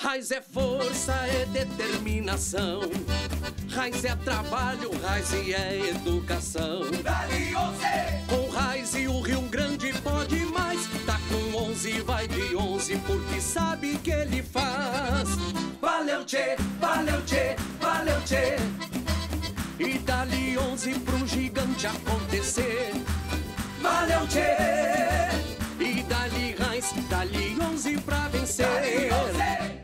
Raiz é força, é determinação. Raiz é trabalho, Raiz é educação. Dali 11! Com Raiz e o Rio Grande pode mais. Tá com 11, vai de 11, porque sabe que ele faz. Valeu, tchê, valeu, tchê, valeu, tchê. E dali 11 pro gigante acontecer. Valeu, tchê. E dali Raiz, dali 11 pra vencer. Dali 11!